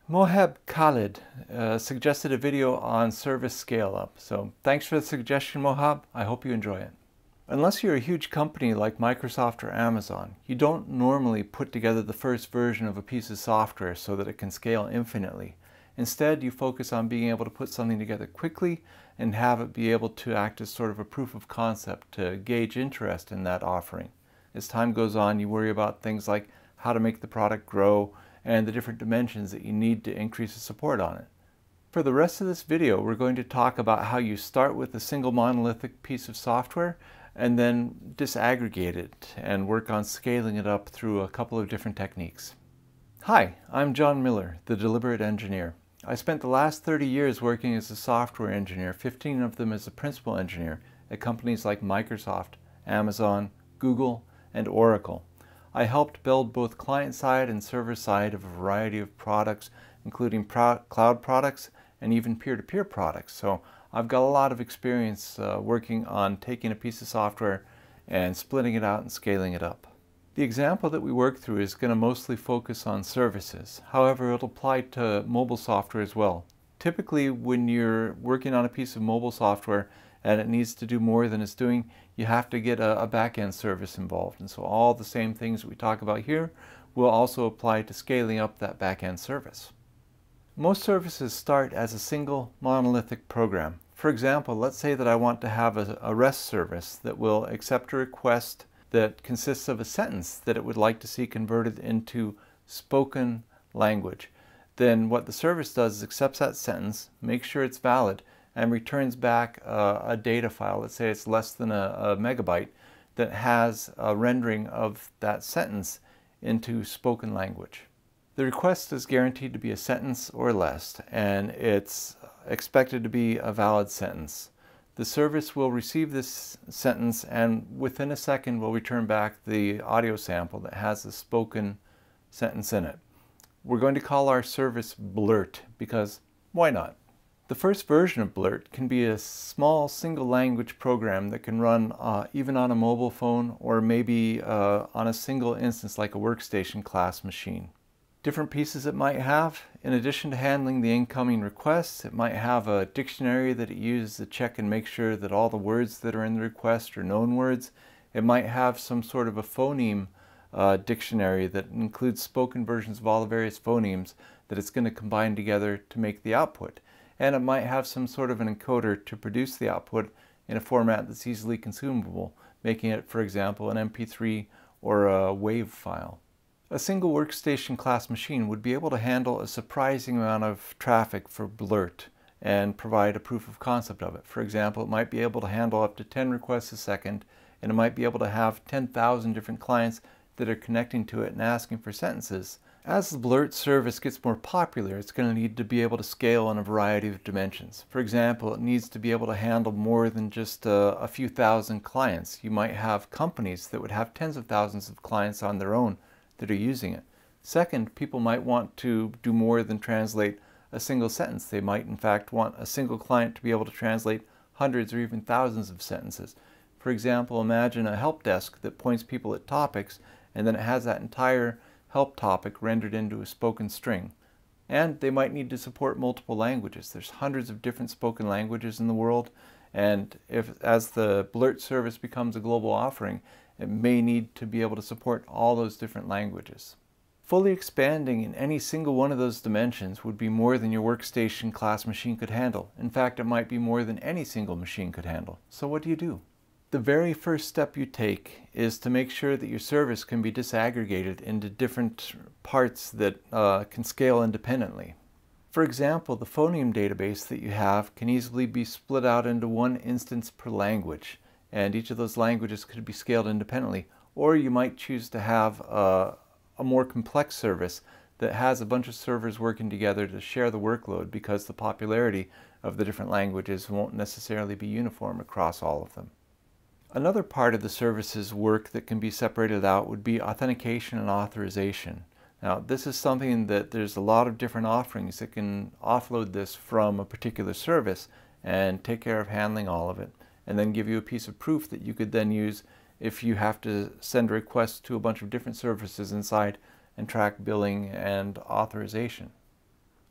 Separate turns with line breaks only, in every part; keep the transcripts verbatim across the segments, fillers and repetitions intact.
Mohab Khalid uh, suggested a video on service scale-up. So thanks for the suggestion, Mohab. I hope you enjoy it. Unless you're a huge company like Microsoft or Amazon, you don't normally put together the first version of a piece of software so that it can scale infinitely. Instead, you focus on being able to put something together quickly and have it be able to act as sort of a proof of concept to gauge interest in that offering. As time goes on, you worry about things like how to make the product grow and the different dimensions that you need to increase the support on it. For the rest of this video, we're going to talk about how you start with a single monolithic piece of software and then disaggregate it and work on scaling it up through a couple of different techniques. Hi, I'm John Miller, the Deliberate Engineer. I spent the last thirty years working as a software engineer, fifteen of them as a principal engineer at companies like Microsoft, Amazon, Google, and Oracle. I helped build both client-side and server-side of a variety of products, including pro cloud products and even peer-to-peer products. So I've got a lot of experience uh, working on taking a piece of software and splitting it out and scaling it up. The example that we work through is going to mostly focus on services. However, it'll apply to mobile software as well. Typically, when you're working on a piece of mobile software and it needs to do more than it's doing, you have to get a, a back-end service involved. And so all the same things that we talk about here will also apply to scaling up that back-end service. Most services start as a single monolithic program. For example, let's say that I want to have a, a REST service that will accept a request that consists of a sentence that it would like to see converted into spoken language. Then what the service does is accepts that sentence, makes sure it's valid, and returns back a, a data file, let's say it's less than a, a megabyte, that has a rendering of that sentence into spoken language. The request is guaranteed to be a sentence or less, and it's expected to be a valid sentence. The service will receive this sentence and within a second will return back the audio sample that has a spoken sentence in it. We're going to call our service Blurt because why not? The first version of Blurt can be a small single language program that can run uh, even on a mobile phone or maybe uh, on a single instance like a workstation class machine. Different pieces it might have, in addition to handling the incoming requests, it might have a dictionary that it uses to check and make sure that all the words that are in the request are known words. It might have some sort of a phoneme uh, dictionary that includes spoken versions of all the various phonemes that it's going to combine together to make the output. And it might have some sort of an encoder to produce the output in a format that's easily consumable, making it, for example, an M P three or a WAV file. A single workstation class machine would be able to handle a surprising amount of traffic for Blurt and provide a proof of concept of it. For example, it might be able to handle up to ten requests a second, and it might be able to have ten thousand different clients that are connecting to it and asking for sentences. As the Blurt service gets more popular, it's going to need to be able to scale in a variety of dimensions. For example, it needs to be able to handle more than just a, a few thousand clients. You might have companies that would have tens of thousands of clients on their own that are using it. Second, people might want to do more than translate a single sentence. They might in fact want a single client to be able to translate hundreds or even thousands of sentences. For example, imagine a help desk that points people at topics and then it has that entire help topic rendered into a spoken string. And they might need to support multiple languages. There's hundreds of different spoken languages in the world, and if as the Blurt service becomes a global offering, it may need to be able to support all those different languages. Fully expanding in any single one of those dimensions would be more than your workstation class machine could handle. In fact, it might be more than any single machine could handle. So what do you do? The very first step you take is to make sure that your service can be disaggregated into different parts that uh, can scale independently. For example, the phoneme database that you have can easily be split out into one instance per language, and each of those languages could be scaled independently. Or you might choose to have a, a more complex service that has a bunch of servers working together to share the workload because the popularity of the different languages won't necessarily be uniform across all of them. Another part of the service's work that can be separated out would be authentication and authorization. Now, this is something that there's a lot of different offerings that can offload this from a particular service and take care of handling all of it, and then give you a piece of proof that you could then use if you have to send requests to a bunch of different services inside and track billing and authorization.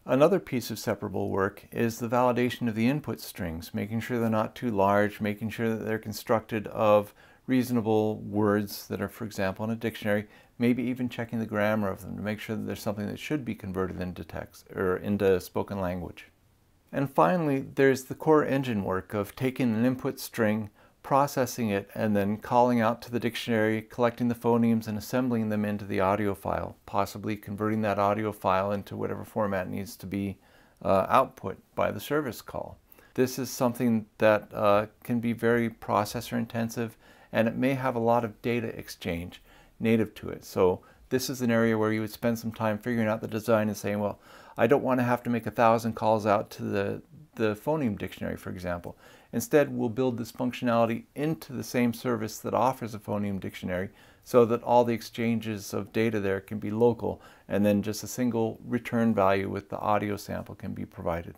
Another piece of separable work is the validation of the input strings, making sure they're not too large, making sure that they're constructed of reasonable words that are, for example, in a dictionary, maybe even checking the grammar of them to make sure that there's something that should be converted into text or into spoken language. And finally, there's the core engine work of taking an input string, processing it, and then calling out to the dictionary, collecting the phonemes, and assembling them into the audio file, possibly converting that audio file into whatever format needs to be uh, output by the service call. This is something that uh, can be very processor intensive, and it may have a lot of data exchange native to it. So this is an area where you would spend some time figuring out the design and saying, well, I don't want to have to make a thousand calls out to the, the phoneme dictionary, for example. Instead, we'll build this functionality into the same service that offers a phoneme dictionary so that all the exchanges of data there can be local, and then just a single return value with the audio sample can be provided.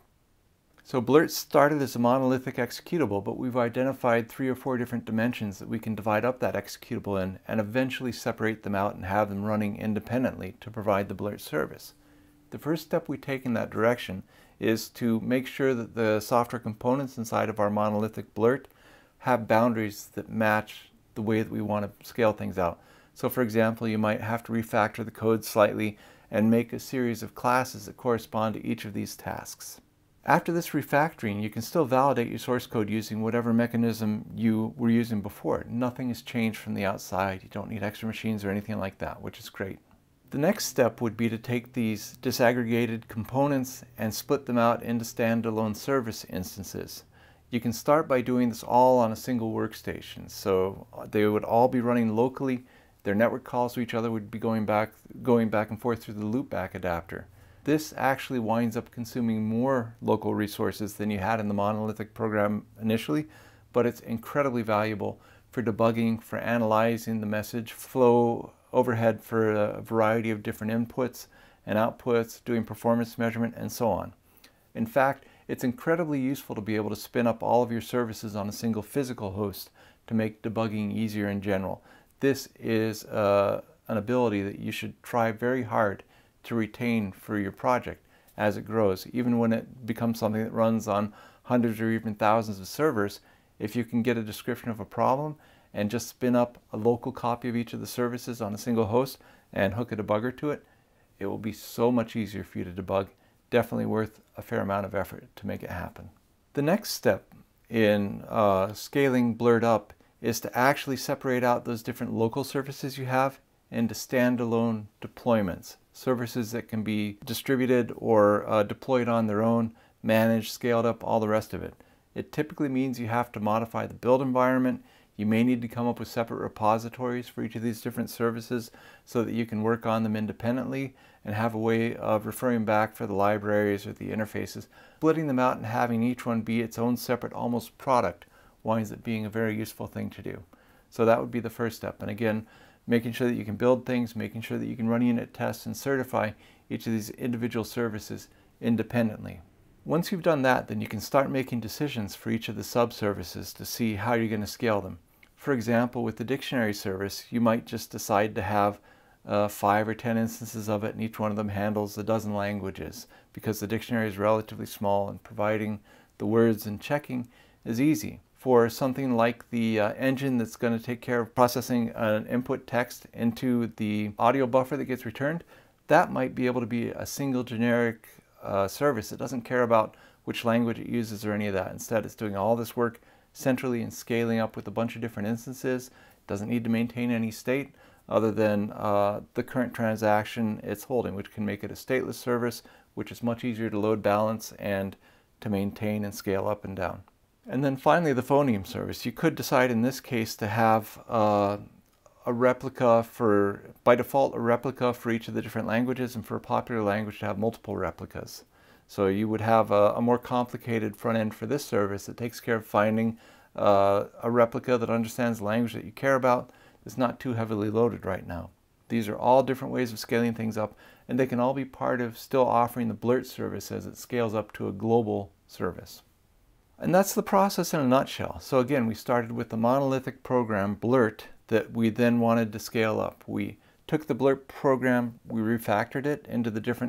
So Blurt started as a monolithic executable, but we've identified three or four different dimensions that we can divide up that executable in and eventually separate them out and have them running independently to provide the Blurt service. The first step we take in that direction is to make sure that the software components inside of our monolithic Blurt have boundaries that match the way that we want to scale things out. So for example, you might have to refactor the code slightly and make a series of classes that correspond to each of these tasks. After this refactoring, you can still validate your source code using whatever mechanism you were using before. Nothing has changed from the outside. You don't need extra machines or anything like that, which is great. The next step would be to take these disaggregated components and split them out into standalone service instances. You can start by doing this all on a single workstation. So they would all be running locally. Their network calls to each other would be going back, going back and forth through the loopback adapter. This actually winds up consuming more local resources than you had in the monolithic program initially, but it's incredibly valuable for debugging, for analyzing the message flow overhead for a variety of different inputs and outputs, doing performance measurement, and so on. In fact, it's incredibly useful to be able to spin up all of your services on a single physical host to make debugging easier in general. This is uh, an ability that you should try very hard to retain for your project as it grows. Even when it becomes something that runs on hundreds or even thousands of servers, if you can get a description of a problem and just spin up a local copy of each of the services on a single host and hook a debugger to it, it will be so much easier for you to debug. Definitely worth a fair amount of effort to make it happen. The next step in uh, scaling Blurt up is to actually separate out those different local services you have into standalone deployments. Services that can be distributed or uh, deployed on their own, managed, scaled up, all the rest of it. It typically means you have to modify the build environment. You may need to come up with separate repositories for each of these different services so that you can work on them independently and have a way of referring back for the libraries or the interfaces. Splitting them out and having each one be its own separate almost product winds up being a very useful thing to do. So that would be the first step. And again, making sure that you can build things, making sure that you can run unit tests and certify each of these individual services independently. Once you've done that, then you can start making decisions for each of the sub-services to see how you're going to scale them. For example, with the dictionary service, you might just decide to have uh, five or ten instances of it, and each one of them handles a dozen languages, because the dictionary is relatively small and providing the words and checking is easy. For something like the uh, engine that's going to take care of processing an input text into the audio buffer that gets returned, that might be able to be a single generic uh, service. It doesn't care about which language it uses or any of that. Instead, it's doing all this work centrally and scaling up with a bunch of different instances. It doesn't need to maintain any state other than uh, the current transaction it's holding, which can make it a stateless service, which is much easier to load balance and to maintain and scale up and down. And then finally, the phoneme service. You could decide in this case to have uh, a replica for, by default, a replica for each of the different languages, and for a popular language to have multiple replicas. So you would have a, a more complicated front end for this service that takes care of finding uh, a replica that understands the language that you care about, that's not too heavily loaded right now. These are all different ways of scaling things up, and they can all be part of still offering the Blurt service as it scales up to a global service. And that's the process in a nutshell. So again, we started with the monolithic program, Blurt, that we then wanted to scale up. We took the Blurt program, we refactored it into the different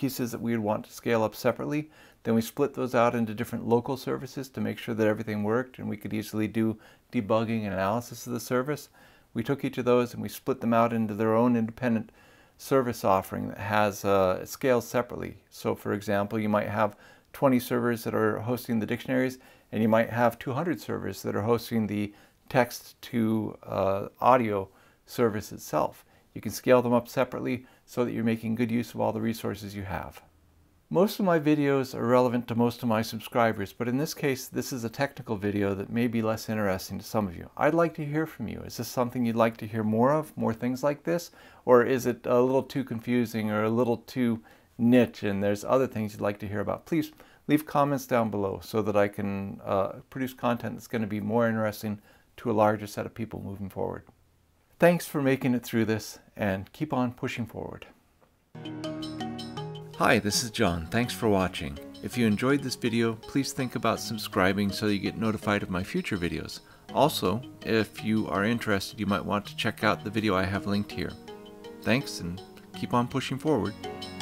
pieces that we would want to scale up separately. Then we split those out into different local services to make sure that everything worked and we could easily do debugging and analysis of the service. We took each of those and we split them out into their own independent service offering that has uh, scales separately. So for example, you might have twenty servers that are hosting the dictionaries, and you might have two hundred servers that are hosting the text to uh, audio service itself. You can scale them up separately so that you're making good use of all the resources you have. Most of my videos are relevant to most of my subscribers, but in this case, this is a technical video that may be less interesting to some of you. I'd like to hear from you. Is this something you'd like to hear more of, more things like this? Or is it a little too confusing or a little too niche and there's other things you'd like to hear about? Please leave comments down below so that I can uh, produce content that's going to be more interesting to a larger set of people moving forward. Thanks for making it through this, and keep on pushing forward. Hi, this is John. Thanks for watching. If you enjoyed this video, please think about subscribing so you get notified of my future videos. Also, if you are interested, you might want to check out the video I have linked here. Thanks, and keep on pushing forward.